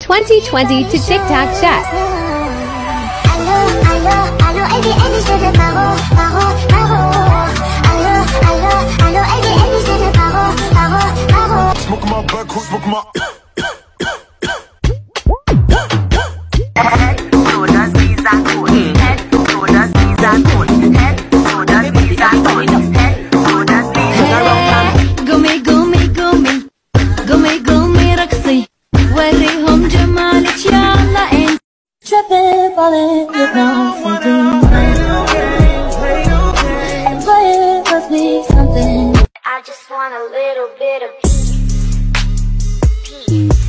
2020 to TikTok Chef. Smoke my butt, smoke my Tripping, falling, with no something. But it must be something. I just want a little bit of peace.